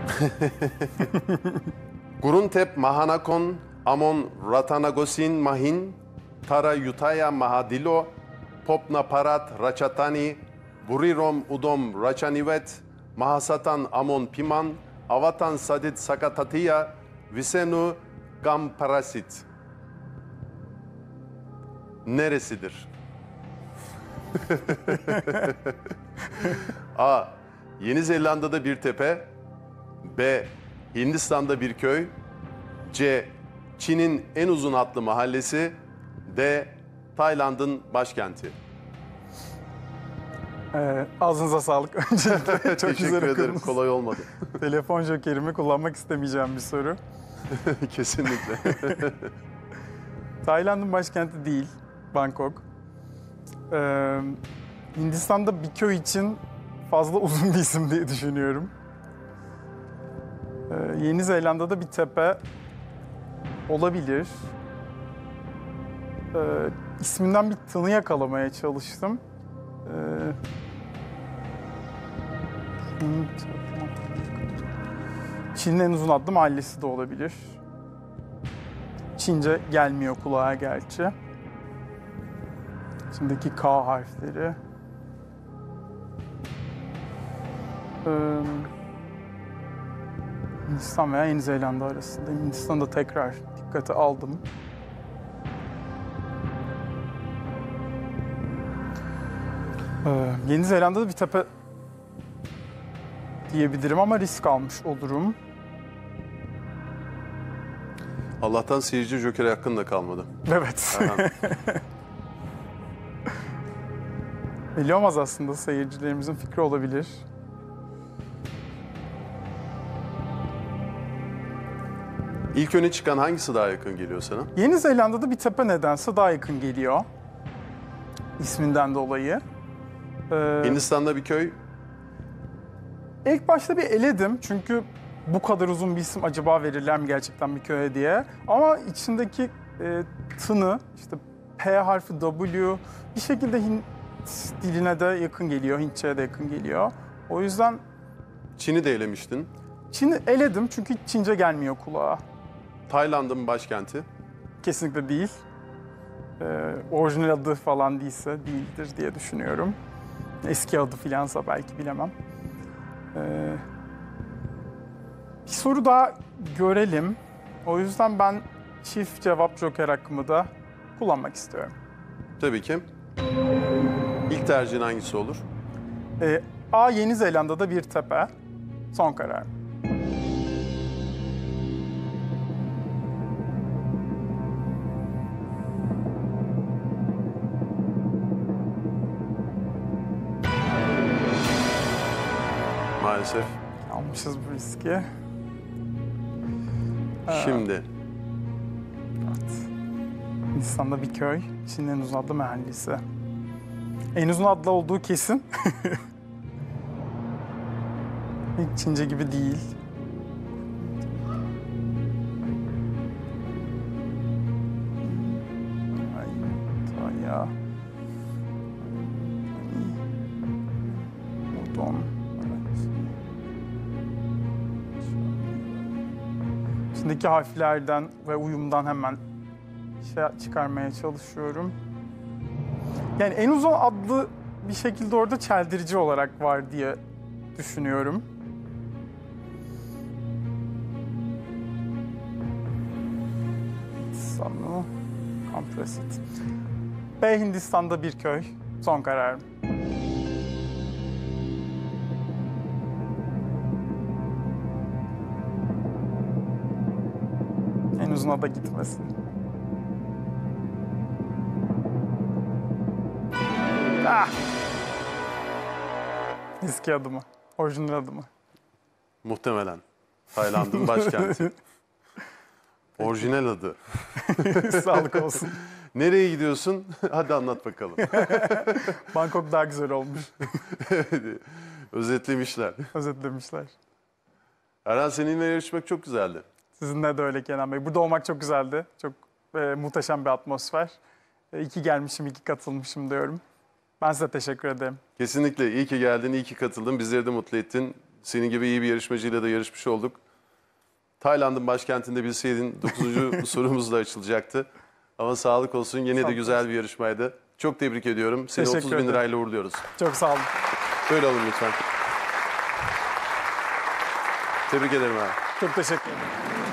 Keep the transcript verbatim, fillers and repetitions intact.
Guruntep Mahanakon Amon Ratanagosin Mahin Tara Yutaya Mahadilo Popna Parat Rachatani Burirom Udom Rachanivet Mahasatan Amon Piman Avatan Sadit Sakatatiya Visenu Gam Parasit. Neresidir? A. Yeni Zelanda'da bir tepe. B. Hindistan'da bir köy. C. Çin'in en uzun hatlı mahallesi. D. Tayland'ın başkenti. Ee, ağzınıza sağlık öncelikle. Çok Teşekkür güzel ederim. okudunuz. Kolay olmadı. Telefon jokerimi kullanmak istemeyeceğim bir soru. Kesinlikle. Tayland'ın başkenti değil, Bangkok. Ee, Hindistan'da bir köy için fazla uzun bir isim diye düşünüyorum. Ee, Yeni Zelanda'da bir tepe olabilir. Ee, isminden bir tını yakalamaya çalıştım. Ee, Çin'in en uzun adlı mahallesi de olabilir. Çince gelmiyor kulağa gerçi. İçindeki K harfleri. Ee, Hindistan veya Yeni Zelanda arasında. Hindistan'da tekrar dikkate aldım. Ee, Yeni Zelanda'da bir tepe diyebilirim ama risk almış olurum. Allah'tan seyirci jokeri hakkında kalmadı. Evet. Belli olmaz aslında, seyircilerimizin fikri olabilir. İlk öne çıkan hangisi daha yakın geliyor sana? Yeni Zelanda'da bir tepe nedense daha yakın geliyor. İsminden dolayı. Ee, Hindistan'da bir köy. ilk başta bir eledim çünkü bu kadar uzun bir isim acaba verirler mi gerçekten bir köye diye. Ama içindeki e, tını, işte P harfi, W bir şekilde Hint diline de yakın geliyor, Hintçe'ye de yakın geliyor. O yüzden Çin'i de elemiştin. Çin'i eledim çünkü Çince gelmiyor kulağa. Tayland'ın başkenti. Kesinlikle değil. Ee, orijinal adı falan değilse değildir diye düşünüyorum. Eski adı filansa belki, bilemem. Ee, bir soru daha görelim. O yüzden ben çift cevap joker hakkımı da kullanmak istiyorum. Tabii ki. İlk tercihin hangisi olur? Ee, A. Yeni Zelanda'da bir tepe. Son karar. Maalesef. Almışız bu riski. Şimdi. Evet. Hindistan'da bir köy. Çin'in en uzun adlı mahallesi. En uzun adlı olduğu kesin. Hiç Çince gibi değil. Ay, Taya. Udon. İçindeki harflerden ve uyumdan hemen şey çıkarmaya çalışıyorum. Yani en uzun adlı bir şekilde orada çeldirici olarak var diye düşünüyorum. Sanu, Compresit. B. Hindistan'da bir köy. Son kararım. En uzuna da gitmesin. Ah! Eski adımı, orijinal adımı. Muhtemelen. Tayland'ın başkenti. Orijinal adı. Sağlık olsun. Nereye gidiyorsun? Hadi anlat bakalım. Bangkok daha güzel olmuş. Özetlemişler. Özetlemişler. Erhan, seninle yarışmak çok güzeldi. Sizinle de öyle Kenan Bey. Burada olmak çok güzeldi. Çok e, muhteşem bir atmosfer. E, iyi ki gelmişim, iyi ki katılmışım diyorum. Ben size teşekkür ederim. Kesinlikle iyi ki geldin, iyi ki katıldın. Bizleri de mutlu ettin. Senin gibi iyi bir yarışmacıyla da yarışmış olduk. Tayland'ın başkentinde bilseydin dokuzuncu sorumuz da açılacaktı. Ama sağlık olsun. Yine Sağ de ol. güzel bir yarışmaydı. Çok tebrik ediyorum. Seni Teşekkür otuz bin ederim. lirayla uğurluyoruz. Çok sağ olun. Böyle alın lütfen. Tebrik ederim abi. Çok teşekkür ederim.